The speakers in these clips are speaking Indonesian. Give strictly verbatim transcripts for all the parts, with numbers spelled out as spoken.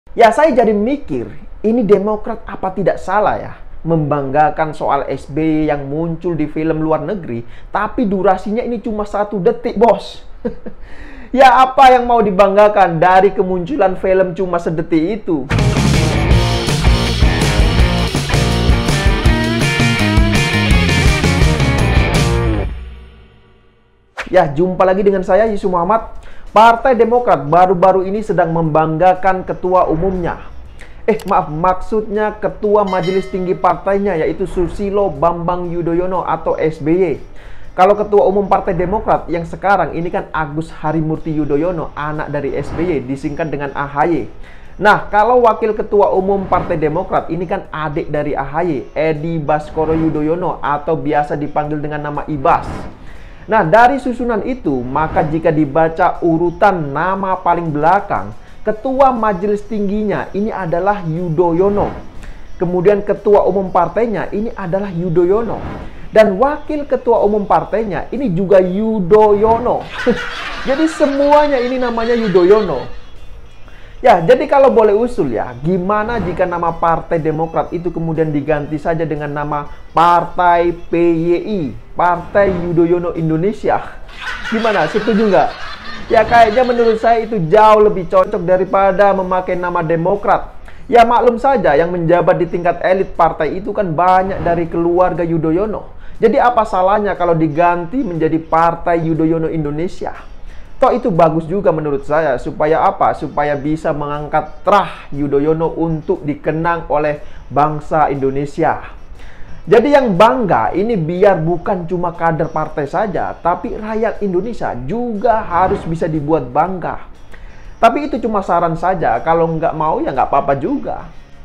Ya, saya jadi mikir, ini Demokrat apa tidak salah ya membanggakan soal S B Y yang muncul di film luar negeri, tapi durasinya ini cuma satu detik, bos. Ya, apa yang mau dibanggakan dari kemunculan film cuma sedetik itu? Ya, jumpa lagi dengan saya, Yusuf Muhammad. Partai Demokrat baru-baru ini sedang membanggakan ketua umumnya. Eh, maaf, maksudnya ketua majelis tinggi partainya, yaitu Susilo Bambang Yudhoyono atau S B Y. Kalau ketua umum Partai Demokrat yang sekarang ini kan Agus Harimurti Yudhoyono, anak dari S B Y, disingkat dengan A H Y. Nah, kalau wakil ketua umum Partai Demokrat ini kan adik dari A H Y, Edi Baskoro Yudhoyono atau biasa dipanggil dengan nama Ibas. Nah, dari susunan itu, maka jika dibaca urutan nama paling belakang, ketua majelis tingginya ini adalah Yudhoyono. Kemudian ketua umum partainya ini adalah Yudhoyono. Dan wakil ketua umum partainya ini juga Yudhoyono. Jadi semuanya ini namanya Yudhoyono. Ya, jadi kalau boleh usul ya, gimana jika nama Partai Demokrat itu kemudian diganti saja dengan nama Partai P Y I, Partai Yudhoyono Indonesia? Gimana, setuju nggak? Ya, kayaknya menurut saya itu jauh lebih cocok daripada memakai nama Demokrat. Ya, maklum saja yang menjabat di tingkat elit partai itu kan banyak dari keluarga Yudhoyono. Jadi apa salahnya kalau diganti menjadi Partai Yudhoyono Indonesia? Toh itu bagus juga menurut saya. Supaya apa? Supaya bisa mengangkat terah Yudhoyono untuk dikenang oleh bangsa Indonesia. Jadi yang bangga ini biar bukan cuma kader partai saja, tapi rakyat Indonesia juga harus bisa dibuat bangga. Tapi itu cuma saran saja. Kalau nggak mau ya nggak apa-apa juga.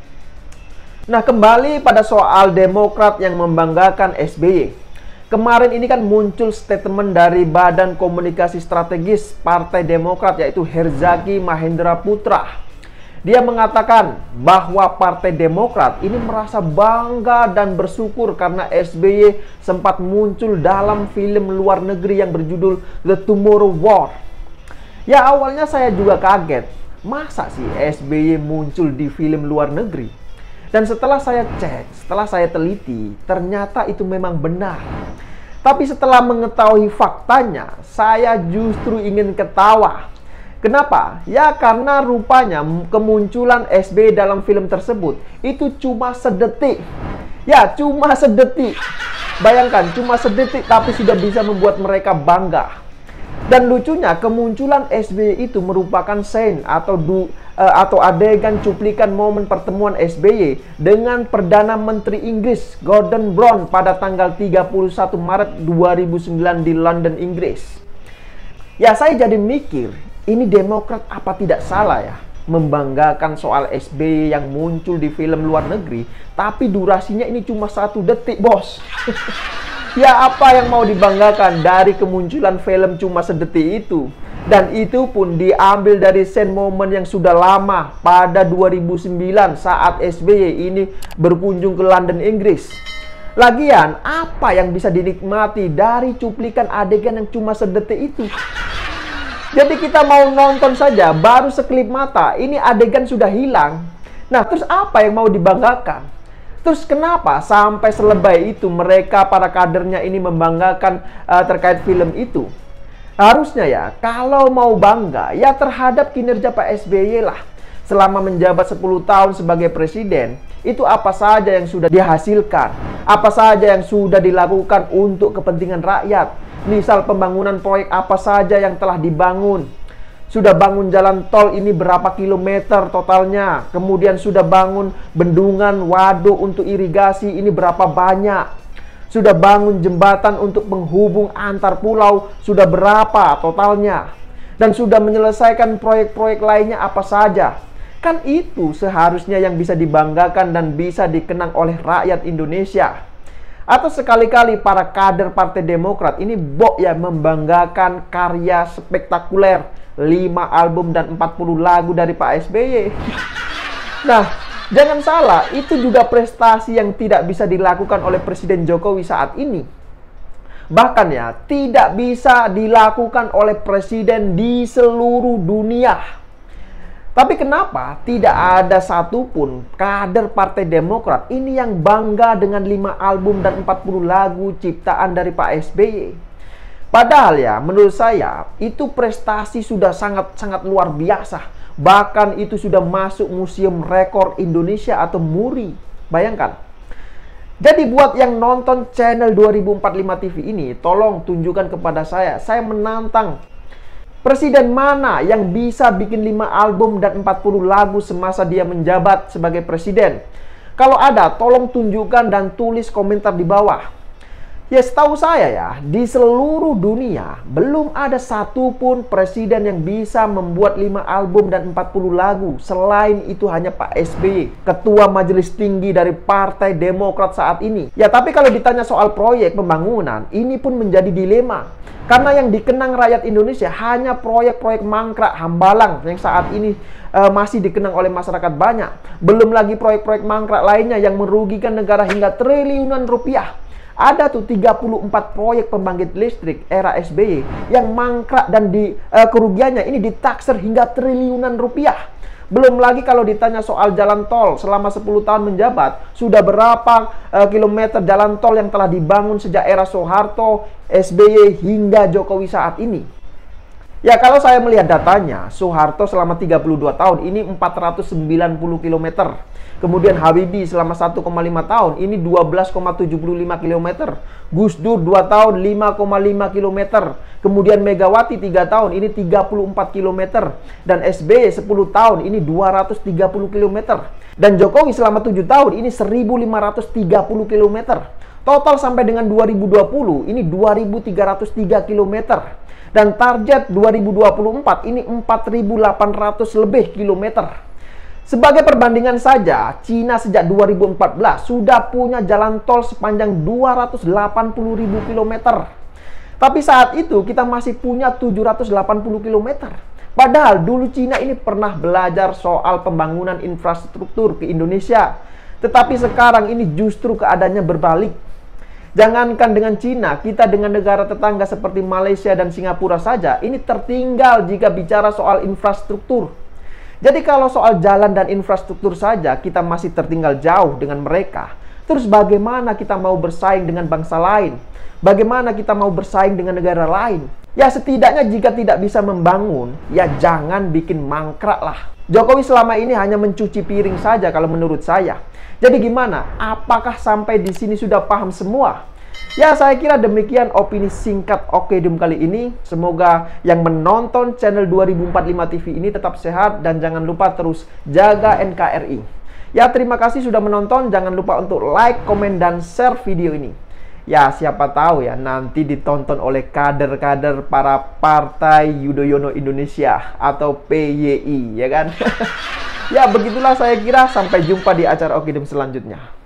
Nah, kembali pada soal Demokrat yang membanggakan S B Y. Kemarin ini kan muncul statement dari Badan Komunikasi Strategis Partai Demokrat, yaitu Herzaki Mahendra Putra. Dia mengatakan bahwa Partai Demokrat ini merasa bangga dan bersyukur karena S B Y sempat muncul dalam film luar negeri yang berjudul The Tomorrow War. Ya, awalnya saya juga kaget. Masa sih S B Y muncul di film luar negeri? Dan setelah saya cek, setelah saya teliti, ternyata itu memang benar. Tapi setelah mengetahui faktanya, saya justru ingin ketawa. Kenapa? Ya karena rupanya kemunculan S B Y dalam film tersebut itu cuma sedetik. Ya, cuma sedetik. Bayangkan, cuma sedetik tapi sudah bisa membuat mereka bangga. Dan lucunya, kemunculan S B Y itu merupakan scene atau du, uh, atau adegan cuplikan momen pertemuan S B Y dengan Perdana Menteri Inggris Gordon Brown pada tanggal tiga puluh satu Maret dua ribu sembilan di London, Inggris. Ya, saya jadi mikir, ini Demokrat apa tidak salah ya membanggakan soal S B Y yang muncul di film luar negeri, tapi durasinya ini cuma satu detik, bos. Ya, apa yang mau dibanggakan dari kemunculan film cuma sedetik itu? Dan itu pun diambil dari scene momen yang sudah lama pada dua ribu sembilan saat S B Y ini berkunjung ke London, Inggris. Lagian, apa yang bisa dinikmati dari cuplikan adegan yang cuma sedetik itu? Jadi kita mau nonton saja, baru sekelip mata, ini adegan sudah hilang. Nah, terus apa yang mau dibanggakan? Terus kenapa sampai selebay itu mereka para kadernya ini membanggakan uh, terkait film itu? Harusnya ya, kalau mau bangga ya terhadap kinerja Pak S B Y lah. Selama menjabat sepuluh tahun sebagai presiden, itu apa saja yang sudah dihasilkan? Apa saja yang sudah dilakukan untuk kepentingan rakyat? Misal pembangunan proyek apa saja yang telah dibangun? Sudah bangun jalan tol ini berapa kilometer totalnya? Kemudian sudah bangun bendungan, waduk untuk irigasi ini berapa banyak? Sudah bangun jembatan untuk penghubung antar pulau, sudah berapa totalnya? Dan sudah menyelesaikan proyek-proyek lainnya apa saja? Kan itu seharusnya yang bisa dibanggakan dan bisa dikenang oleh rakyat Indonesia. Atau sekali-kali para kader Partai Demokrat ini bok ya membanggakan karya spektakuler lima album dan empat puluh lagu dari Pak S B Y. Nah, jangan salah, itu juga prestasi yang tidak bisa dilakukan oleh Presiden Jokowi saat ini. Bahkan ya, tidak bisa dilakukan oleh presiden di seluruh dunia. Tapi kenapa tidak ada satupun kader Partai Demokrat ini yang bangga dengan lima album dan empat puluh lagu ciptaan dari Pak S B Y? Padahal ya, menurut saya itu prestasi sudah sangat-sangat luar biasa. Bahkan itu sudah masuk Museum Rekor Indonesia atau MURI. Bayangkan. Jadi buat yang nonton channel dua ribu empat puluh lima T V ini, tolong tunjukkan kepada saya. Saya menantang. Presiden mana yang bisa bikin lima album dan empat puluh lagu semasa dia menjabat sebagai presiden? Kalau ada, tolong tunjukkan dan tulis komentar di bawah. Ya, setahu saya ya, di seluruh dunia belum ada satupun presiden yang bisa membuat lima album dan empat puluh lagu. Selain itu hanya Pak S B Y, Ketua Majelis Tinggi dari Partai Demokrat saat ini. Ya, tapi kalau ditanya soal proyek pembangunan, ini pun menjadi dilema. Karena yang dikenang rakyat Indonesia hanya proyek-proyek mangkrak Hambalang yang saat ini uh, masih dikenang oleh masyarakat banyak. Belum lagi proyek-proyek mangkrak lainnya yang merugikan negara hingga triliunan rupiah. Ada tuh tiga puluh empat proyek pembangkit listrik era S B Y yang mangkrak dan di uh, kerugiannya ini ditaksir hingga triliunan rupiah. Belum lagi kalau ditanya soal jalan tol selama sepuluh tahun menjabat, sudah berapa uh, kilometer jalan tol yang telah dibangun sejak era Soeharto, S B Y hingga Jokowi saat ini. Ya, kalau saya melihat datanya, Soeharto selama tiga puluh dua tahun ini empat ratus sembilan puluh kilometer. Kemudian Habibie selama satu koma lima tahun ini dua belas koma tujuh lima kilometer. Gus Dur dua tahun lima koma lima kilometer. Kemudian Megawati tiga tahun ini tiga puluh empat kilometer. Dan S B Y sepuluh tahun ini dua ratus tiga puluh kilometer. Dan Jokowi selama tujuh tahun ini seribu lima ratus tiga puluh kilometer. Total sampai dengan dua ribu dua puluh ini dua ribu tiga ratus tiga kilometer. Dan target dua ribu dua puluh empat ini empat ribu delapan ratus lebih kilometer. Sebagai perbandingan saja, Cina sejak dua ribu empat belas sudah punya jalan tol sepanjang dua ratus delapan puluh ribu kilometer. Tapi saat itu kita masih punya tujuh ratus delapan puluh kilometer. Padahal dulu Cina ini pernah belajar soal pembangunan infrastruktur ke Indonesia. Tetapi sekarang ini justru keadaannya berbalik. Jangankan dengan Cina, kita dengan negara tetangga seperti Malaysia dan Singapura saja ini tertinggal jika bicara soal infrastruktur. Jadi kalau soal jalan dan infrastruktur saja kita masih tertinggal jauh dengan mereka, terus bagaimana kita mau bersaing dengan bangsa lain? Bagaimana kita mau bersaing dengan negara lain? Ya, setidaknya jika tidak bisa membangun, ya jangan bikin mangkrak lah. Jokowi selama ini hanya mencuci piring saja kalau menurut saya. Jadi gimana? Apakah sampai di sini sudah paham semua? Ya, saya kira demikian opini singkat Okedum kali ini. Semoga yang menonton channel dua ribu empat puluh lima T V ini tetap sehat dan jangan lupa terus jaga N K R I. Ya, terima kasih sudah menonton. Jangan lupa untuk like, komen, dan share video ini. Ya, siapa tahu ya nanti ditonton oleh kader-kader para Partai Yudhoyono Indonesia atau P Y I, ya kan? Ya, begitulah saya kira. Sampai jumpa di acara Okedum selanjutnya.